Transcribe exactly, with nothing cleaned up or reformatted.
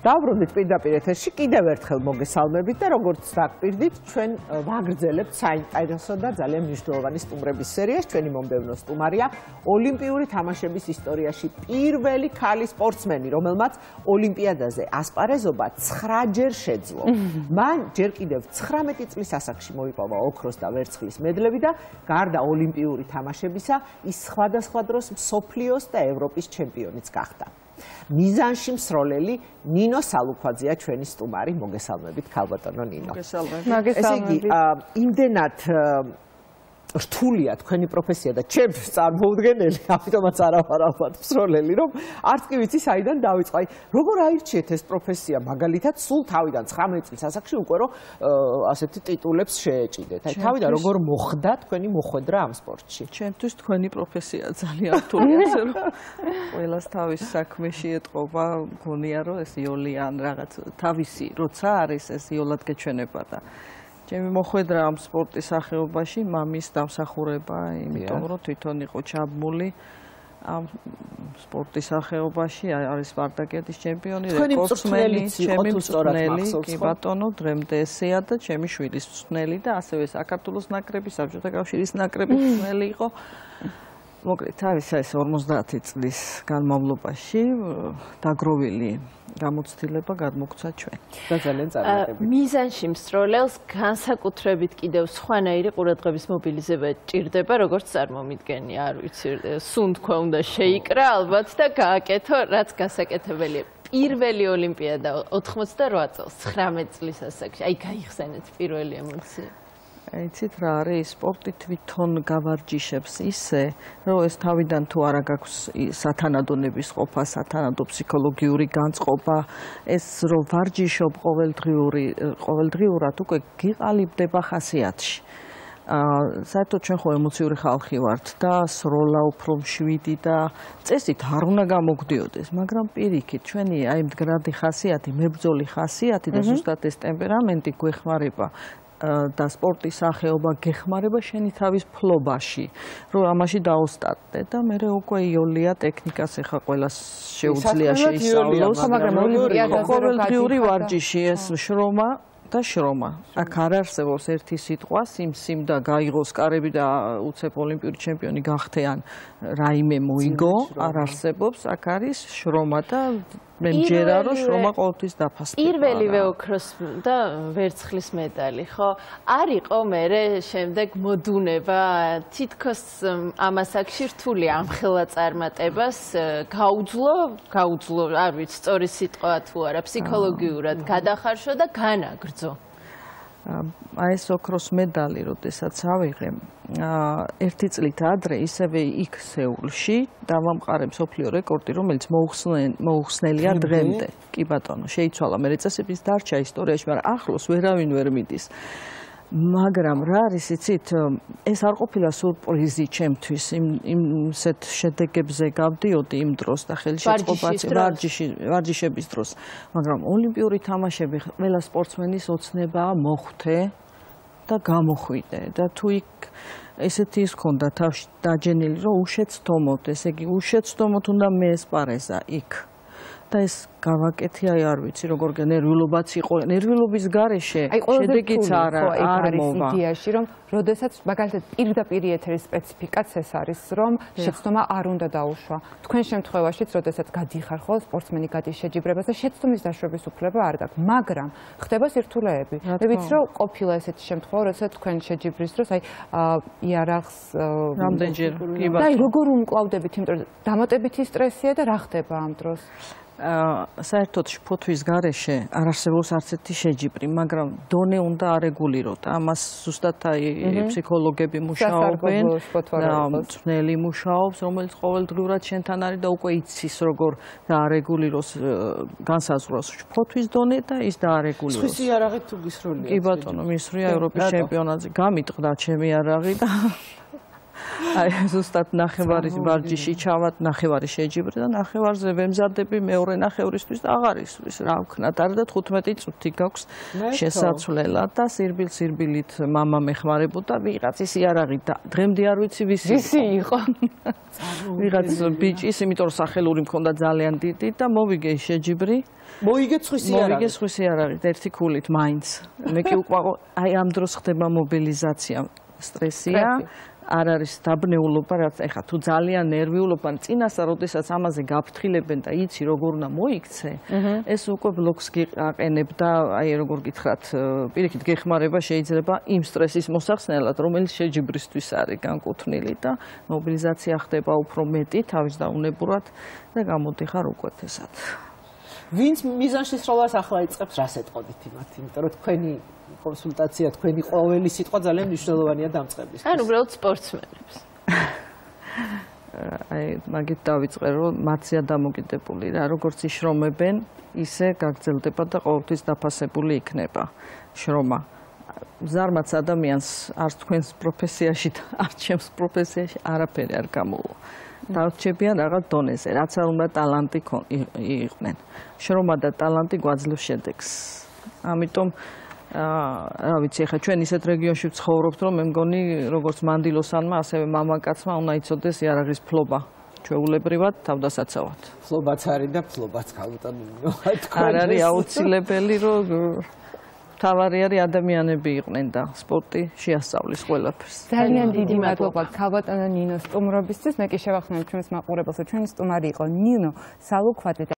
Დაუბრუნდით პირდაპირ ეთერში, კიდევ ერთხელ მოგესალმებით და როგორც დაგპირდით, ჩვენ ვაგრძელებთ საინტერესო და ძალიან მნიშვნელოვანი სტუმრების სერიას. ჩვენი მომდევნო სტუმარია ოლიმპიური თამაშების ისტორიაში პირველი ქალი სპორტსმენი, რომელმაც ოლიმპიადაზე ასპარეზობა ცხრაჯერ შეძლო. მან ჯერ კიდევ ცხრამეტი წლის ასაკში მოიპოვა ოქროს და ვერცხლის მედლები და გარდა ოლიმპიური თამაშებისა, ის სხვადასხვა დროს მსოფლიოს და ევროპის ჩემპიონიც გახდა. მიზანში მსროლელი ნინო სალუქვაძეა ჩვენი სტუმარი. მოგესალმებით, ქალბატონო ნინო. მოგესალმებით. ესე იგი, იმდენად რთულია თქვენი პროფესია და ჩემს წარმოუდგენელი, ამიტომაც არა ვარ ალბათ მსროლელი, რომ არც კი ვიცი საიდან დავიწყო. აი, როგორ აირჩიეთ ეს პროფესია, მაგალითად, სულ თავიდან ცხრამეტი წლის ასაკში უკვე რომ ასეთი ტიტულებს შეეჭიდეთ. აი, თავიდან როგორ მოხდა თქვენი მოხვედრა ამ სპორტში? ჩემთვის თქვენი პროფესია ძალიან რთულია, ასე რომ ყველას თავის საქმეში ეტყობა, მგონია რომ ეს იოლი ან რაღაც თავისი როცა არის ეს იოლად გეჩვენება და ჩემი მოხვედრა ამ სპორტის სახეობაში მამის დამსახურება, იმიტომ რომ თვითონ იყო ჩაბმული ამ სპორტის სახეობაში, არის სპარტაკიადის ჩემპიონი, რეკორდსმენი, ჩემი მწვრთნელი, კი ბატონო, დღემდე ესეა და ჩემი შვილის მწვრთნელი და ასევე საქართველოს ნაკრები, საბჭოთა კავშირის ნაკრების მწვრთნელი იყო. მოკლედ, თავის ეს ორმოცდაათი წლის განმავლობაში დაგროვილი გამოცდილება გადმოგცა ჩვენ. და ძალიან წარმატებით. მიზანში მსროლელს განსაკუთრებით კიდევ სხვანაირი ყურადღების მობილიზება ჭირდება, როგორც წარმომიდგენია, არ ვიცი, სუნ თქვა უნდა შეიკრა ალბათ და გააკეთო, რაც გასაკეთებელია. პირველი ოლიმპიადა ოთხმოცდარვა წელს, ცხრამეტი წლის ასაკში. აი, გაიხსენეთ პირველი ემოცია. იცით რა არის, სპორტი თვითონ გავარჯიშებს ისე, რომ ეს თავიდან თუ არა გაქვს სათანადო ნებისყოფა, სათანადო ფსიქოლოგიური განწყობა, ეს რომ ვარჯიშობ ყოველდღიური, ყოველდღიურად უკვე გიყალიბდება ხასიათში. საერთოდ ჩვენ ხო ემოციური ხალხი ვართ და სროლა უფრო მშვიდი და წესით არ უნდა გამოგვდიოდეს, მაგრამ პირიქით ჩვენი აი მდგრადი ხასიათი, მებრძოლი ხასიათი და ზუსტად ეს ტემპერამენტი გვეხმარება და სპორტის სახეობა გეხმარება შენი თავის ფლობაში, რომ ამაში დაოსტატდე და მე უკვე იოლია ტექნიკას ეხა ყველას შეუძლია შეისწავლოს, მაგრამ ყოველდღიური ვარჯიში ეს შრომა და შრომა. აქ არ არსებობს ერთი სიტყვა, სიმ სიმ და გაიღოს კარები და უცებ ოლიმპიური ჩემპიონი გახდე ან რაიმე მოიგო, არ არსებობს, აქ არის შრომა და მე მჯერა რომ შრომა ყოველთვის დაფასდება. პირველივე ოქროს და ვერცხლის მედალი, ხო? არ იყო მერე შემდეგ მოდუნება, თითქოს ამას აქში რთული ამხელა წარმატებას გაუძლო, გაუძლო, არ ვიცი, სწორი სიტყვა თუ არა, ფსიქოლოგიურად გადახარშო და განაგრძო. აი ეს ოქროს მედალი, როდესაც ავიღე, ერთი წლით ადრე ისევე იქ სეულში დავამყარე მსოფლიო რეკორდი, რომელიც მოუხსნელია დღემდე. კი ბატონო, შეიცვალა მე წესების დარჩა ისტორიაში, მაგრამ ახლოს ვერავინ ვერ მიდის. მაგრამ რა არის, იცით, ეს არ ყოფილა სურპრიზი ჩემთვის, იმსეთ შედეგებზე გავდიოდი იმ დროს და ხელშეწყობაც ვარჯიშების დროს, მაგრამ ოლიმპიური თამაშები ყველა სპორტსმენის ოცნებაა მოხვდე და გამოხვიდე და თუ იქ ესეთი ის ქონდა თავში დაჯენილი, რომ უშეცდომოთ, ესე იგი უშეცდომოთ უნდა მეესპარეზა იქ. და ეს გავაკეთე, აი არ ვიცი, როგორ ნერვიულობაც იყო, ნერვიულობის გარეშე შედეგიც არა არ მოვა. იდეაში, რომ როდესაც მაგალითად პირდაპირ ეთერის სპეციფიკაც ეს არის, რომ შეცდომა არ უნდა დაუშვა. თქვენ შემთხვევაშიც, როდესაც გადიხარ ხო, სპორტსმენი გადის შეჯიბრებაზე, შეცდომის დაშვების უფლება არ გაქვს, მაგრამ ხდება სირთულეები. მე ვიცი, რომ ყოფილა ესეთი შემთხვევა, როდესაც თქვენ შეჯიბრის დროს, აი იარაღს რამდენჯერ კი ბატონო. და აი როგორ უმკლავდებით, იმიტომ რომ დამატებითი სტრესია და რა ხდება ამ დროს? საერთოდ შფოთვის გარეშე არ არსებობს არც ერთი შეჯიბრი, მაგრამ დონე უნდა არეგულიროთ. ამას ზუსტად აი ფსიქოლოგები მუშაობენ და მწვრთნელი მუშაობს, რომელიც ყოველდღიურად შენთან არის და უკვე იცის როგორ დაარეგულიროს განსაზღვროს შფოთვის დონე და ის დაარეგულიროს. სხვისი იარაღი თუ გისროლია? კი ბატონო, მისრია ევროპის ჩემპიონატზე. გამიტყდა ჩემი იარაღი და აი ზუსტად ნახევარის ვარჯიში ჩავად, ნახევარი შეჯიბრი და ნახევარზე ვემზადები მეორე ნახევრისთვის და აღარ ისვრის რა ვქნათ. არა და თხუთმეტი წუთი გაქვს შესაძლებლად და სირბილ-სირბილით მამა მეხმარებოდა ვიღაცის იარაღი და დღემდე არ ვიცი ვისი იყო. ვიღაც ბიჭის, იმიტომ რომ სახელური მქონდა ძალიან დიდი და მოვიგე შეჯიბრი. მოიგე ცხვის იარაღი. მოიგე ცხვის იარაღი ერთი ქულით მაინც. მე კი უკვე აი ამ დროს ხდება მობილიზაცია, სტრესია. არ არის დაბნეულობა, რაც ეხა თუ ძალიან ნერვიულობა, წინასწარ როდესაც ამაზე გაფრთხილებენ და იცი როგორ უნდა მოიქცე, ეს უკვე ბლოკს გიყაყენებ და აი როგორ გითხრათ, პირიქით გეხმარება შეიძლება იმ სტრესის მოსახსნელად, რომელიც შეჯიბრისთვის არის განკუთვნილი და მობილიზაცია ხდება უფრო მეტი თავის დაუნებურად და გამოდიხარ უკეთესად. ვინც მიზანშესრულობას ახლა იწყებს, რას ეტყოდით იმათ, იმიტომ რომ თქვენი კონსულტაცია, თქვენი ყოველი სიტყვა ძალიან მნიშვნელოვანია დამწყებისთვის. ან უბრალოდ სპორტსმენებს. აი, მაგით დავიწყე, რომ მათზეა დამოკიდებული რა, როგორც იშრომებენ, ისე გაგრძელდება და ყოველთვის დაფასებული იქნება შრომა. ზარმაც ადამიანს არც თქვენს პროფესიაში და არც ჩემს პროფესიაში არაფერი არ გამოვა. დავრჩებიან რაღაც დონეზე, რაც არ უნდა ტალანტი იყვნენ. შრომა და ტალანტი გვაძლევს შედეგს. ამიტომ რა ვიცი, ხა ჩვენ ისეთ რეგიონში ვცხოვრობთ, რომ მე მგონი, როგორც მანდილოსანმა, ასევე მამაკაცმა უნდა იცოდეს იარაღის ფლობა. ჩვეულებრივად თავდასაცავად. ფლობაც არის და ფლობაც გაუტანო. არ არის აუცილებელი, რომ თავარი არის ადამიანები იყვნენ და სპორტი შეასწავლის ყველაფერს. ძალიან დიდი მადლობა ქალბატონო ნინო სტუმრობისთვის. მე კი შევახსენებ ჩვენს მაყურებელს, რომ ჩვენი სტუმარი იყო ნინო სალუქვაძე.